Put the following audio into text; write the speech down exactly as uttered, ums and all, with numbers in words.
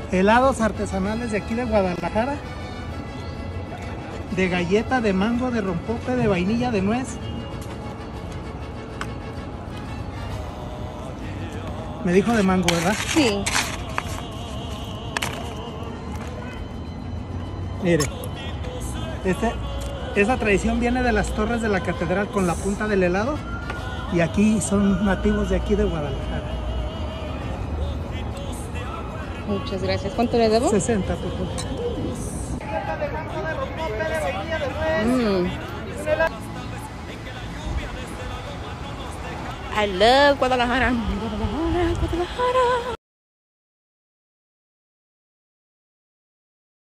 Helados artesanales de aquí de Guadalajara. De galleta, de mango, de rompope, de vainilla, de nuez. Me dijo de mango, ¿verdad? Sí. Mire, este, esa tradición viene de las torres de la catedral con la punta del helado. Y aquí son nativos de aquí de Guadalajara. Muchas gracias. ¿Cuánto le debo? sesenta, por favor. Mm. I love Guadalajara. Guadalajara, Guadalajara.